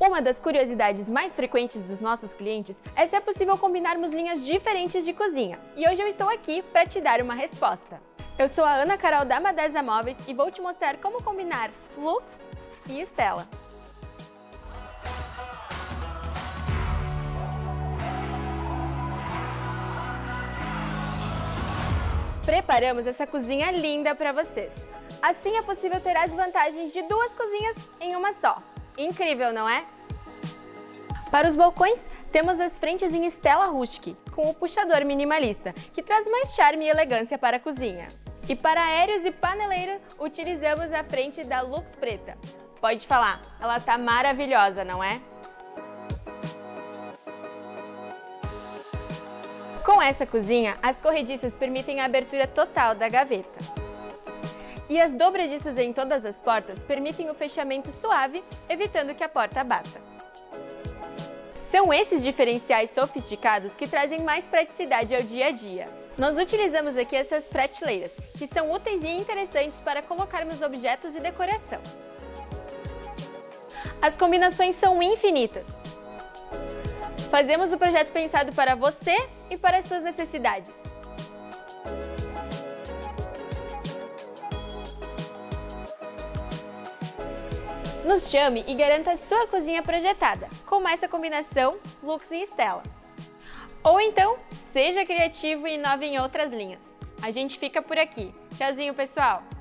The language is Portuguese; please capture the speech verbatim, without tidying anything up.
Uma das curiosidades mais frequentes dos nossos clientes é se é possível combinarmos linhas diferentes de cozinha. E hoje eu estou aqui para te dar uma resposta. Eu sou a Ana Carol da Madesa Móveis e vou te mostrar como combinar Lux e Stella. Preparamos essa cozinha linda para vocês. Assim é possível ter as vantagens de duas cozinhas em uma só. Incrível, não é? Para os balcões, temos as frentes em Stella Rustic, com o puxador minimalista, que traz mais charme e elegância para a cozinha. E para aéreos e paneleira, utilizamos a frente da Lux preta. Pode falar, ela tá maravilhosa, não é? Com essa cozinha, as corrediças permitem a abertura total da gaveta. E as dobradiças em todas as portas permitem o fechamento suave, evitando que a porta bata. São esses diferenciais sofisticados que trazem mais praticidade ao dia a dia. Nós utilizamos aqui essas prateleiras, que são úteis e interessantes para colocarmos objetos e decoração. As combinações são infinitas. Fazemos o projeto pensado para você e para as suas necessidades. Nos chame e garanta a sua cozinha projetada, com essa combinação Lux e Stella. Ou então, seja criativo e inove em outras linhas. A gente fica por aqui. Tchauzinho, pessoal!